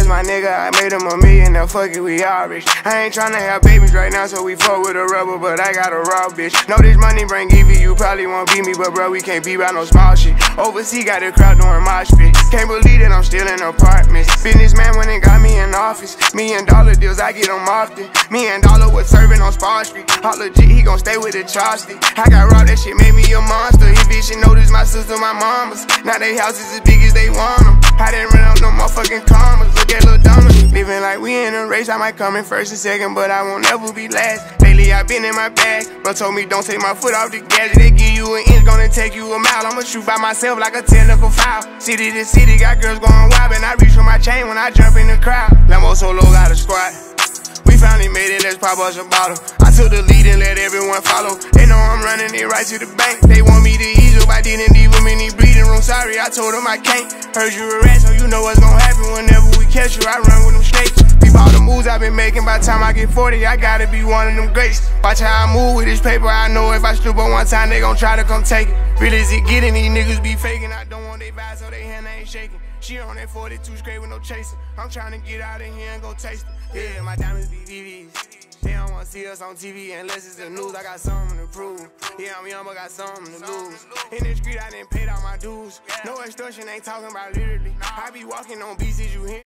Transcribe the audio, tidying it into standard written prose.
my nigga, I made him $1 million, now fuck it, we all rich. I ain't tryna have babies right now, so we fuck with a rubber, but I got a raw bitch. Know this money bring Evie, you probably won't beat me, but bro, we can't be by no small shit. Overseas got the crowd doing mosh pit. Can't believe that I'm still in apartments. Businessman when it got me in office. $1 million deals, I get them often. $1 million was serving on Spar Street. All legit, he gon' stay with the chopstick. I got robbed, that shit made me a monster. He bitch, she noticed my sister, my mamas. Now they houses as big as they want them. I didn't run up no motherfucking commas. Look at Lil Donna. Living like we in a race, I might come in first and second, but I won't ever be last. Lately I been in my bag, but told me don't take my foot off the gas. They give you an inch, gonna take you a mile. I'ma shoot by myself like a technical foul. City to city, got girls going wild, and I reach for my chain when I jump in the crowd. Lambo Solo got a squad. We finally made it, let's pop us a bottle. I took the lead and let everyone follow. They know I'm running it right to the bank. They want me to ease up, I didn't leave them in the breathing room. Sorry, I told them I can't. Heard you a rat, so you know what's gonna happen whenever we catch you. I run with them snakes. Peep all the moves I've been making. By the time I get 40, I gotta be one of them greats. Watch how I move with this paper. I know if I stoop up one time, they gon' try to come take it. Real as it getting, these niggas be faking. I don't want they vibe, so they hand ain't shaking. She on that 42 straight with no chasing. I'm trying to get out of here and go taste it. Yeah, my diamonds be VVs. They don't wanna see us on TV unless it's the news. I got something to prove. Yeah, I'm young, but got something to lose. In the street, I done paid all my dues. No extortion, ain't talking about literally. I be walking on beats, you hear?